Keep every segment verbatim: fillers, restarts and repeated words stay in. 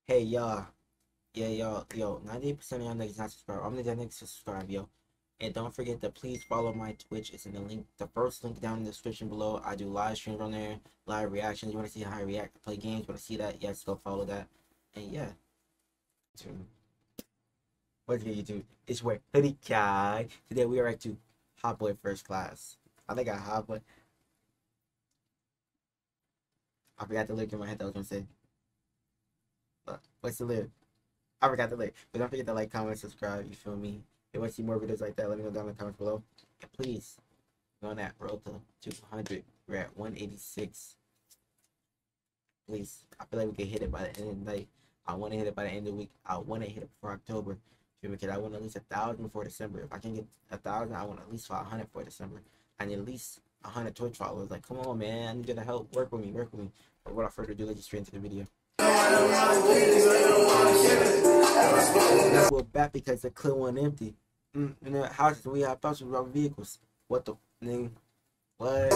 Hey y'all, yeah y'all, yo, ninety-eight percent of y'all niggas not subscribed. I'm the next to subscribe, yo. And don't forget to please follow my Twitch. It's in the link, the first link down in the description below. I do live streams on there, live reactions. You want to see how I react to play games? Want to see that? Yes, go follow that. And yeah, what's good YouTube? It's where Hoodie Kai. Today we are at to Hot Boy First Class. I think I Hot Boy. I forgot the lyric in my head that I was gonna say. But what's the lyric? I forgot the lyric. But don't forget to like, comment, subscribe. You feel me? If you want to see more videos like that, let me know down in the comments below. And please, go on that road to two hundred. We're at one eighty-six. Please, I feel like we can hit it by the end of the night. I want to hit it by the end of the week. I want to hit it before October. Because I want at least a thousand before December. If I can get a thousand, I want at least five hundred for December. I need at least a hundred Twitch followers. Like, come on, man. I need you to help. Work with me. Work with me. But without further ado, let's get straight into the video. We're back because the clip went empty. Mm, in the houses, we have thoughts about vehicles. What the nigga? What?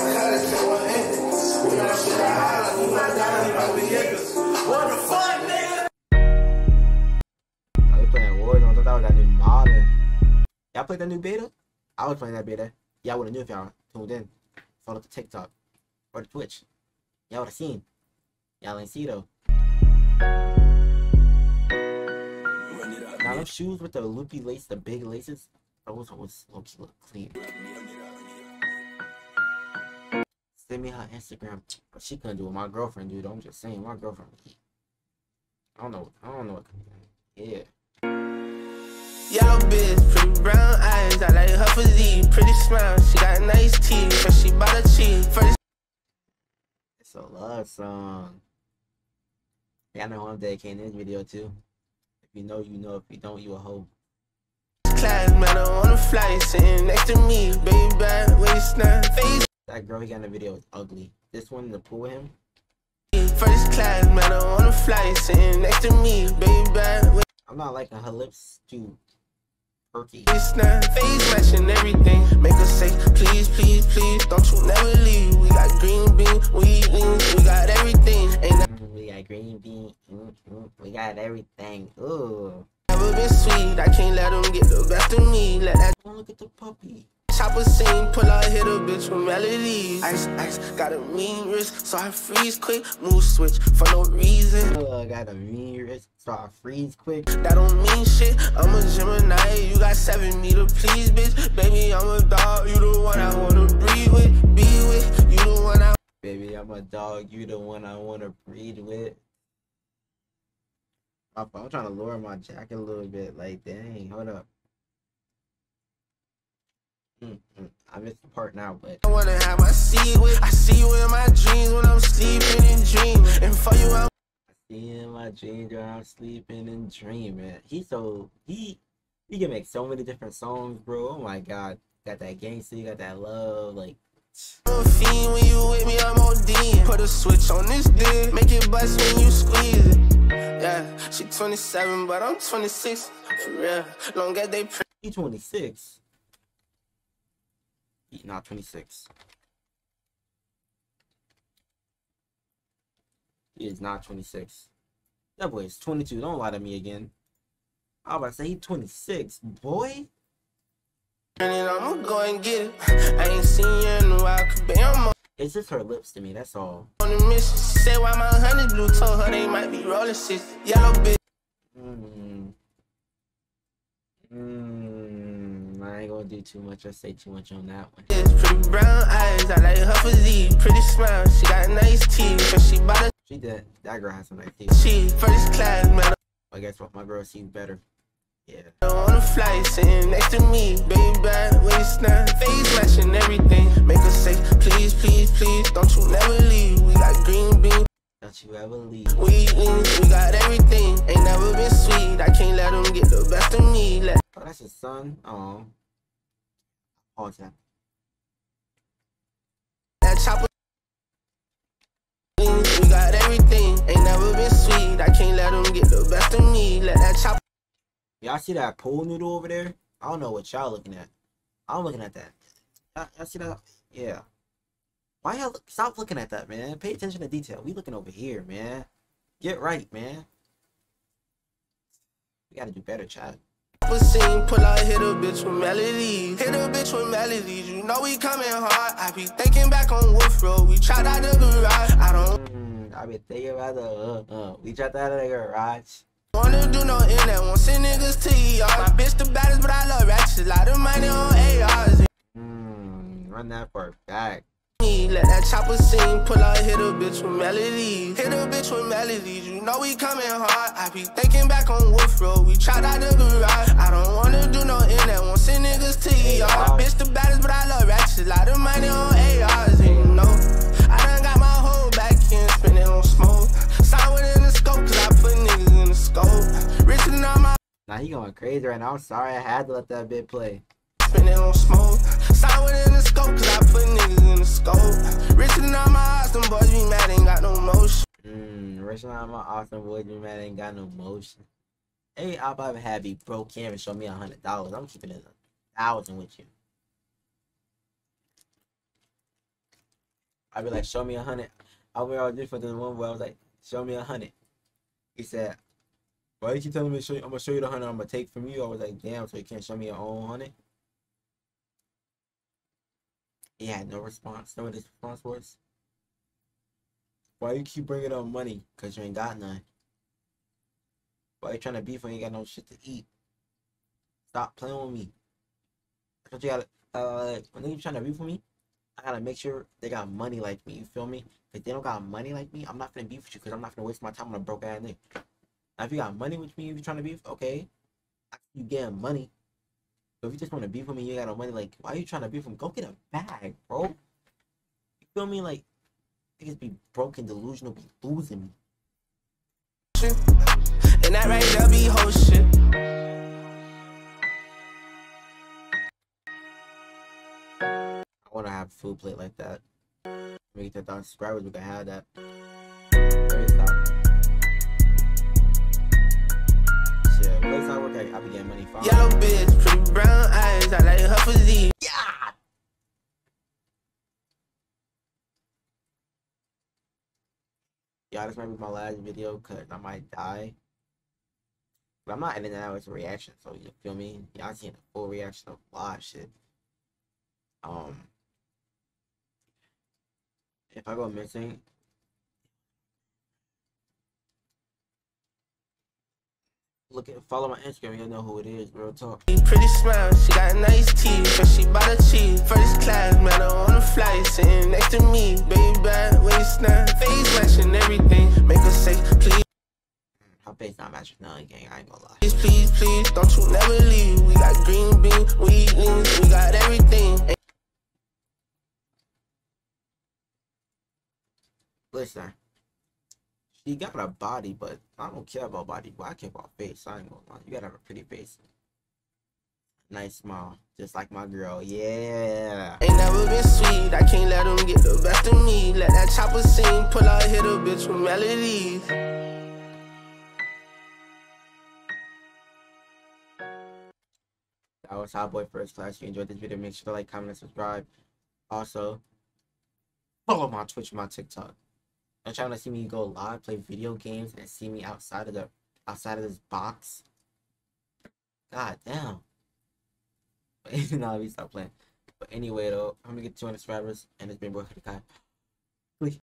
What the fuck, nigga? I was playing Warzone. I thought that was that new modern. Y'all played that new beta? I was playing that beta. Y'all would have knew if y'all tuned in. Follow the TikTok or the Twitch. Y'all would have seen. Y'all ain't see though. Now them shoes with the loopy lace, the big laces, those was look look clean. Send me her Instagram, but she couldn't do it. My girlfriend, dude. I'm just saying, my girlfriend. I don't know. I don't know what. Yeah. Yellow bitch, pretty brown eyes. I like her physique, pretty smile. She got nice teeth, but she bought a cheek. First, it's a love song. Yeah, I know who I'm dedicating this video to. If you know, you know. If you don't, you a hoe. Class, man, I'm on the flight, sitting next to me, baby, bad waist, now face. That girl he got in the video is ugly. This one in the pool with him. First class, man, I'm on the flight, sitting next to me, baby, bad waist. I'm not liking her lips too perky. Face matching everything. Make her say, please, please, please, don't you never leave. We got green bean, we we got everything. Ain't that we got green bean, mm -hmm. We got everything. Ooh. Never been sweet. I can't let them get the best of me. Let that oh, look at the puppy. chopper sing, pull out, hit a bitch with melodies. Ice, ice, got a mean wrist, so I freeze quick. Move switch for no reason. Oh, I got a mean wrist, so I freeze quick. That don't mean shit. I'm a Gemini, you got seven meter, please, bitch. Baby, I'm a dog, you the one I wanna breathe with, be with. You the one I. Baby, I'm a dog, you the one I wanna breed with. I'm trying to lower my jacket a little bit. Like, dang, hold up. Mm -hmm. I missed the part now, but I wanna have my seat with. I see you in my dreams when I'm sleeping and dreaming. And for you, I'm. I see you in my dreams when I'm sleeping and dreaming. He's so he he can make so many different songs, bro. Oh my god, got that gangster, you got that love, like. I'm a fiend when you with me, I'm ODing. Put a switch on this dick, make it bust when you squeeze it. Yeah, she twenty-seven, but I'm twenty-six. For real, long as they. He twenty-six. He not twenty-six. He is not twenty-six. That boy is twenty-two. Don't lie to me again. I was about to say he's twenty-six, boy. And I'ma go and get it. I ain't seen you in a while, cause baby, I'm on. It's just her lips to me, that's all. On the mission, she said why my honey blue told her they might be rolling shit. Yellow bitch. Mm. Mm. I ain't gonna do too much or say too much on that one. Pretty brown eyes, I like her physique, pretty smile. She got nice teeth, but she bought a. She did. That girl has some nice teeth. She first class, man. I guess what my girl sees better. Yeah. On the flight, sitting next to me, baby, bad waist, now face matching everything. Make her say, please, please, please, don't you never leave. We got green bean. Don't you ever leave. We we got everything. Ain't never been sweet. I can't let them get the best of me. Let oh, that's his son. Oh. Pause that. That chopper. We got everything. Ain't never been sweet. I can't let them get the best of me. Let that chopper. Y'all see that pool noodle over there? I don't know what y'all looking at. I'm looking at that. Y'all see that? Yeah. Why y'all look, stop looking at that, man? Pay attention to detail. We looking over here, man. Get right, man. We gotta do better, chat. Scene, pull out, hit a bitch with melodies. Hit a bitch with melodies. You know we coming hard. I be thinking back on Wolf Road. We tried out the garage. I don't. Mm, I be thinking about the uh, uh. We tried out of the garage. Wanna do no internet. Want send niggas to E R. My bitch the baddest, but I love ratchets. A lot of money on A Rs. Mm, run that for back. Let that chopper sing, pull out, hit a bitch with melodies. Hit a bitch with melodies, you know we coming hard. I be thinking back on Wolf Road, we tried out the garage. I don't wanna do no internet, want send niggas to E R. My bitch the baddest, but I love ratchets. A lot of money on A Rs, and you know I done got my whole back end spinning on smoke. Sign within the scope, cause I put niggas in the scope. Richer than all my. Nah, he going crazy right now. I'm sorry, I had to let that bit play. Spinning on smoke. Sign within the scope, cause I put niggas in the scope. Richer than all my awesome boys, be mad, ain't got no motion. Mmm, richer than all my awesome boys, be mad, ain't got no motion. Hey, I'll ever have you broke here and show me a hundred dollars. I'm keeping it a thousand with you. I'd be like, show me a hundred. I went all different than the one where I was like, show me a hundred. He said, why you keep telling me to show you, I'm gonna show you the hundred I'm gonna take from you? I was like, damn, so you can't show me your own hundred? He had no response. Know what his response was? Why you keep bringing up money? Cause you ain't got none. Why you trying to beef when you ain't got no shit to eat? Stop playing with me. That's what you gotta, uh, when you trying to beef with me, I gotta make sure they got money like me, you feel me? If they don't got money like me, I'm not gonna beef with you because I'm not gonna waste my time on a broke ass nigga. Now, if you got money with me, if you're trying to beef, okay, you getting money. But if you just want to beef with me, you ain't got no money, like, why are you trying to beef with me? Go get a bag, bro. You feel me? Like, niggas be broken, delusional, be losing me. And that right there be whole shit. I wanna have a food plate like that. We get ten thousand subscribers, we can have that. Very stop. Shit, place I work at, I be getting money from. Yellow bitch, pretty brown eyes, I like her physique. Yeah! Yeah, this might be my last video because I might die. But I'm not editing that out as a reaction, so you feel me? Y'all seeing a full reaction of live shit. Um, if I go missing, look at follow my Instagram, you'll know who it is, real talk. Pretty smile, she got nice teeth, but she bought a cheese. First class, met her on the flight, sitting next to me. Baby bad, waist now, face matching everything. Make her say, please. Her face not matching none, gang, I ain't gonna lie. Please, please, please, don't you never leave. We got green beans, we eat leans, we got everything. Listen, she got a body, but I don't care about body, but I care about face. I ain't gonna lie. You gotta have a pretty face. Nice smile, just like my girl. Yeah. Ain't never been sweet, I can't let them get the best of me. Let that chopper sing, pull out, hit a bitch with melodies. That was Hot Boy First Class. If you enjoyed this video, make sure to like, comment, and subscribe. Also, follow my Twitch and my TikTok. I'm trying to see me go live, play video games, and see me outside of the outside of this box. God damn. But no, let me stop playing. But anyway, though, I'm gonna get two hundred subscribers, and it's been Boy Kai.